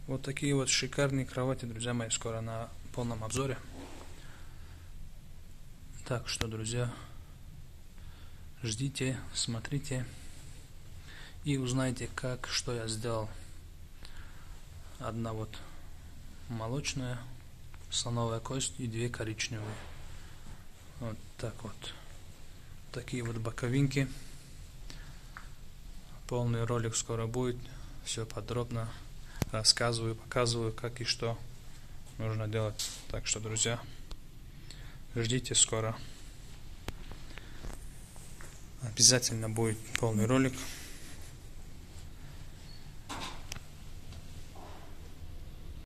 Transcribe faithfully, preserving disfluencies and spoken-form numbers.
Вот такие вот шикарные кровати, друзья мои, скоро на полном обзоре. Так что, друзья, ждите, смотрите и узнайте, как, что я сделал. Одна вот молочная, слоновая кость и две коричневые. Вот так вот. Такие вот боковинки. Полный ролик скоро будет. Все подробно рассказываю, показываю, как и что нужно делать. Так что, друзья, ждите скоро. Обязательно будет полный ролик.